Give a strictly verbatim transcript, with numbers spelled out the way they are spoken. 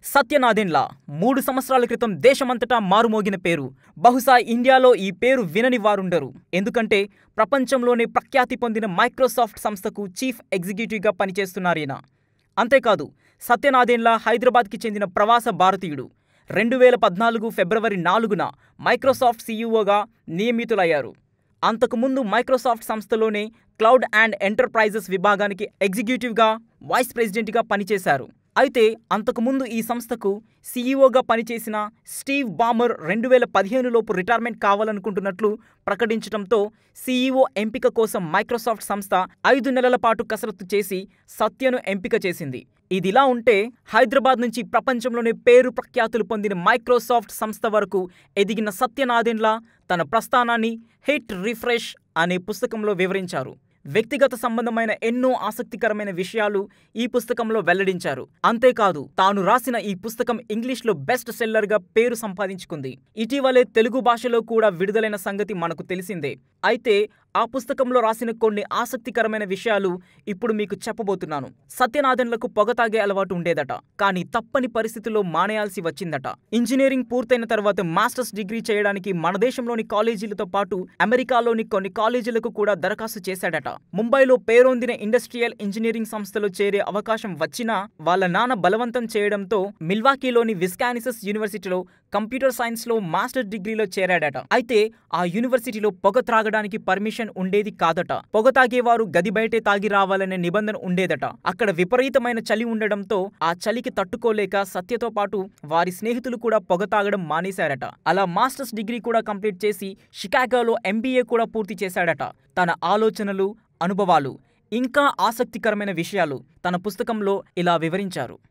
సత్య నాదెండ్ల మూడు సంవత్సరాల క్రితం దేశమంతటా మారుమోగిన పేరు. బహుశా ఇండియాలో ఈ పేరు వినని వారుండరు. ఎందుకంటే ప్రపంచంలోనే ప్రఖ్యాతి పొందిన మైక్రోసాఫ్ట్ సంస్థకు చీఫ్ ఎగ్జిక్యూటివ్గా పనిచేస్తున్నారీయన. అంతేకాదు సత్య నాదెండ్ల హైదరాబాద్కి చెందిన ప్రవాస భారతీయుడు. రెండు వేల పద్నాలుగు ఫిబ్రవరి నాలుగున మైక్రోసాఫ్ట్ సీఈఓగా నియమితులయ్యారు. అంతకుముందు మైక్రోసాఫ్ట్ సంస్థలోనే క్లౌడ్ అండ్ ఎంటర్ప్రైజెస్ విభాగానికి ఎగ్జిక్యూటివ్గా, వైస్ ప్రెసిడెంట్గా పనిచేశారు. అయితే అంతకుముందు ఈ సంస్థకు సీఈఓగా పనిచేసిన స్టీవ్ బామర్ రెండు వేల పదిహేనులోపు రిటైర్మెంట్ కావాలనుకుంటున్నట్లు ప్రకటించడంతో సీఈఓ ఎంపిక కోసం మైక్రోసాఫ్ట్ సంస్థ ఐదు నెలల పాటు కసరత్తు చేసి సత్యను ఎంపిక చేసింది. ఇదిలా ఉంటే హైదరాబాద్ నుంచి ప్రపంచంలోనే పేరు ప్రఖ్యాతులు పొందిన మైక్రోసాఫ్ట్ సంస్థ వరకు ఎదిగిన సత్య నాదెండ్ల తన ప్రస్థానాన్ని హిట్ రిఫ్రెష్ అనే పుస్తకంలో వివరించారు. వ్యక్తిగత సంబంధమైన ఎన్నో ఆసక్తికరమైన విషయాలు ఈ పుస్తకంలో వెల్లడించారు. అంతేకాదు తాను రాసిన ఈ పుస్తకం ఇంగ్లీష్లో బెస్ట్ సెల్లర్గా పేరు సంపాదించుకుంది. ఇటీవలే తెలుగు భాషలో కూడా విడుదలైన సంగతి మనకు తెలిసిందే. అయితే ఆ పుస్తకంలో రాసిన కొన్ని ఆసక్తికరమైన విషయాలు ఇప్పుడు మీకు చెప్పబోతున్నాను. సత్య నాదెండ్లకు పొగ తాగే అలవాటు ఉండేదట. కానీ తప్పని పరిస్థితుల్లో మానేయాల్సి వచ్చిందట. ఇంజనీరింగ్ పూర్తయిన తర్వాత మాస్టర్స్ డిగ్రీ చేయడానికి మన దేశంలోని కాలేజీలతో పాటు అమెరికాలోని కొన్ని కాలేజీలకు కూడా దరఖాస్తు చేశాడట. ముంబైలో పేరొందిన ఇండస్ట్రియల్ ఇంజనీరింగ్ సంస్థలో చేరే అవకాశం వచ్చినా వాళ్ళ నాన్న బలవంతం చేయడంతో మిల్వాకీలోని విస్కాన్సిన్ యూనివర్సిటీలో కంప్యూటర్ సైన్స్ లో మాస్టర్ డిగ్రీలో చేరాడట. అయితే ఆ యూనివర్సిటీలో పొగ త్రాగడానికి పర్మిషన్ ఉండేది కాదట. పొగ తాగేవారు గది బయటే తాగి రావాలనే నిబంధన ఉండేదట. అక్కడ విపరీతమైన చలి ఉండడంతో ఆ చలికి తట్టుకోలేక సత్యతో పాటు వారి స్నేహితులు కూడా పొగ తాగడం మానేశారట. అలా మాస్టర్స్ డిగ్రీ కూడా కంప్లీట్ చేసి షికాగోలో ఎంబీఏ కూడా పూర్తి చేశాడట. తన ఆలోచనలు, అనుభవాలు, ఇంకా ఆసక్తికరమైన విషయాలు తన పుస్తకంలో ఇలా వివరించారు.